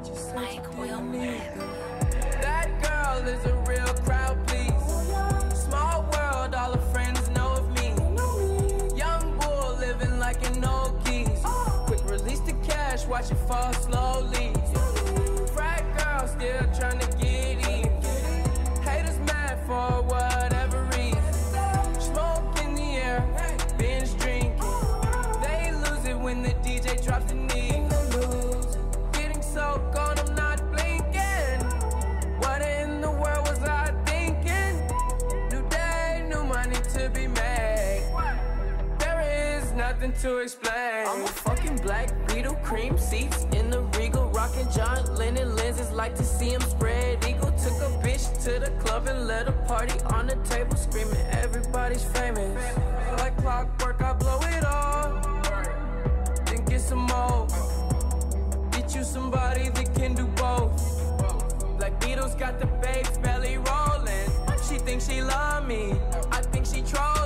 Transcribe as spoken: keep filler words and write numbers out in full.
Mike Wilmer. That girl is a real crowd, please. Small world, all her friends know of me. Young bull living like an old geese. Quick release the cash, watch it fall slowly. Frat girl still trying to get in. Haters mad for whatever reason. Smoke in the air, binge drinking. They lose it when the D J drops the knee. Getting so gone, I'm not blinking. What in the world was I thinking? New day, new money to be made. There is nothing to explain. I'm a fucking black Beetle, cream seats in the Regal, rocking John Lennon lenses, like to see him spread eagle. Took a bitch to the club and let a party on the table, screaming everybody's famous. Like clockwork, I blow it all, then get some more. Get you somebody that can do both. Black Beatles got the babes belly rolling. She thinks she love me, I think she trolling.